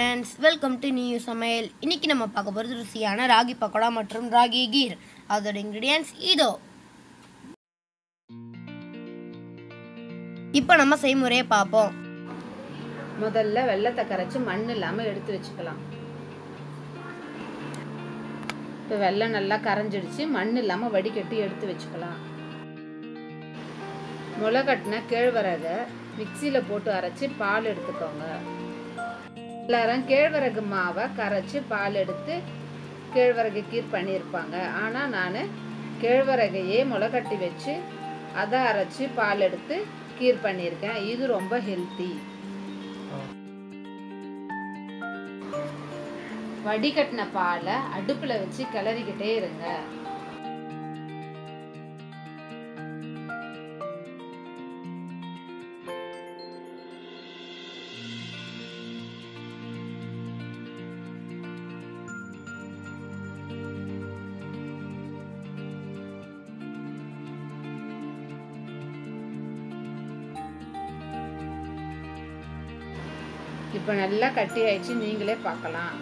friends, welcome to new சமையல். இன்னைக்கு நம்ம பார்க்க போறது ருசியான ராகி பக்கோடா மற்றும் ராகி கீர். அதோட ingredients இதோ. இப்போ நம்ம செய்முறையை பார்ப்போம். முதல்ல வெல்லத்தை கரைச்சு மண் இல்லாம எடுத்து வச்சுக்கலாம். இப்போ வெல்லம் நல்லா கரைஞ்சிடுச்சு, மண் இல்லாம வடிகட்டி எடுத்து வச்சுக்கலாம். முளைகட்டின கேழ்வரகை மிக்சியில போட்டு அரைச்சி பால் எடுத்துக்கோங்க. எல்லாரும் கேழ்வரகு மாவை கரைச்சி பால் எடுத்து கேழ்வரகு கீர் பண்ணியிருப்பாங்க. ஆனால் நான் கேழ்வரகையே முளைகட்டி வச்சு அதை அரைச்சி பால் எடுத்து கீர் பண்ணியிருக்கேன். இது ரொம்ப ஹெல்த்தி. வடிகட்டின பாலை அடுப்பில் வச்சு கிளறிக்கிட்டே இருங்க. இப்போ நல்லா கட்டி ஆயிடுச்சு, நீங்களே பார்க்கலாம்.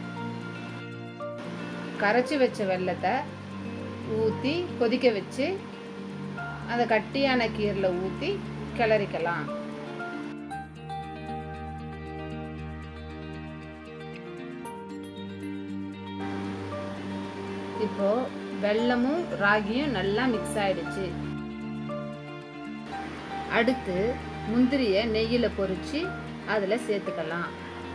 கரைச்சி வச்ச வெல்லத்தை ஊற்றி கொதிக்க வச்சு அந்த கட்டியான கீரில் ஊற்றி கிளறிக்கலாம். இப்போ வெல்லமும் ராகியும் நல்லா மிக்ஸ் ஆயிடுச்சு. அடுத்து முந்திரியை நெய்யில் பொரிச்சு அதில் சேர்த்துக்கலாம்.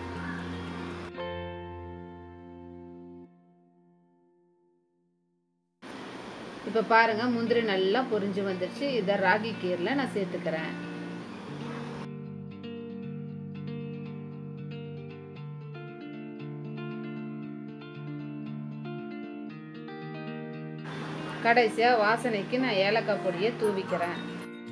இப்போ பாருங்க, முந்திரி நல்லா பொரிஞ்சு வந்துருச்சு. இதை ராகி கீரில் நான் சேர்த்துக்கிறேன். கடைசியா வாசனைக்கு நான் ஏலக்காய் பொடியை தூவிக்கிறேன்.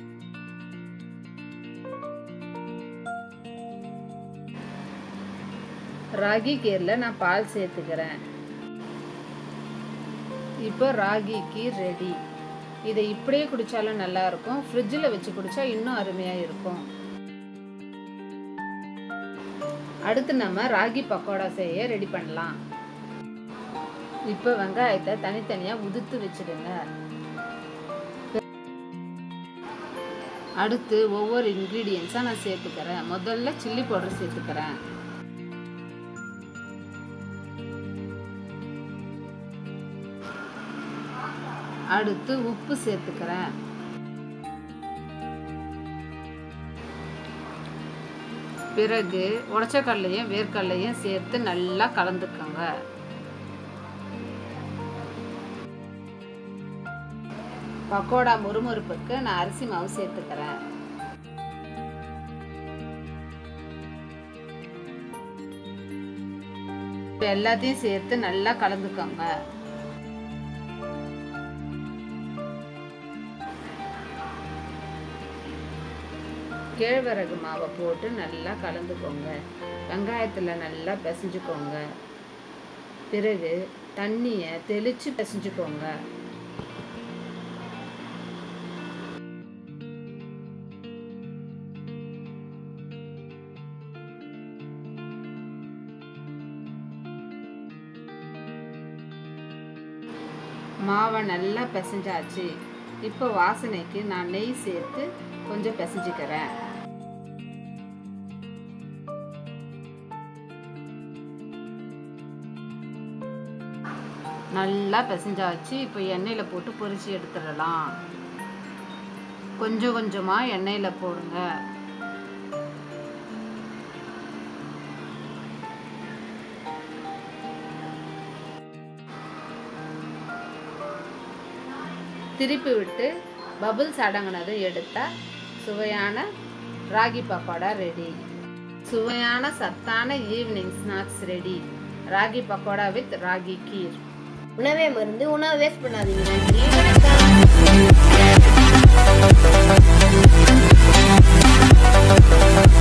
ராகி கீரில் நான் பால் சேர்த்துக்கிறேன். இப்போ ராகி கீர் ரெடி. இதை இப்படியே குடித்தாலும் நல்லா இருக்கும், ஃப்ரிட்ஜில் வச்சு குடித்தா இன்னும் அருமையாக இருக்கும். அடுத்து நம்ம ராகி பக்கோடா செய்ய ரெடி பண்ணலாம். இப்போ வெங்காயத்தை தனித்தனியாக உதுத்து வச்சுடுங்க. அடுத்து ஒவ்வொரு இன்க்ரீடியன்ஸாக நான் சேர்த்துக்கிறேன். முதல்ல சில்லி பவுடர் சேர்த்துக்கிறேன். அடுத்து உப்பு சேர்த்துக்கிறேன். பிறகு உடைச்ச கடலையும் வேர்க்கடலையும் சேர்த்து நல்லா கலந்துக்கோங்க. பக்கோடா முறுமுறுப்புக்கு நான் அரிசி மாவு சேர்த்துக்கிறேன். எல்லாத்தையும் சேர்த்து நல்லா கலந்துக்கோங்க. கேழ்வரகு மாவை போட்டு நல்லா கலந்துக்கோங்க. வெங்காயத்தில் நல்லா பிசைஞ்சுக்கோங்க. பிறகு தண்ணியை தெளித்து பிசைஞ்சுக்கோங்க. மாவை நல்லா பிசைஞ்சாச்சு. இப்போ வாசனைக்கு நான் நெய் சேர்த்து கொஞ்சம் பிசைஞ்சுக்கிறேன். நல்லா பிசைஞ்சாச்சு. இப்போ எண்ணெயில் போட்டு பொரிச்சு எடுத்துடலாம். கொஞ்சம் கொஞ்சமாக எண்ணெயில் போடுங்க. திருப்பி விட்டு பபிள்ஸ் அடங்கினதும் எடுத்தால் சுவையான ராகி பக்கோடா ரெடி. சுவையான சத்தான evening snacks ready. Ragi pakoda with ragi kheer. உணவே மருந்து, உணவை வேஸ்ட் பண்ணாதீங்க. நன்றி.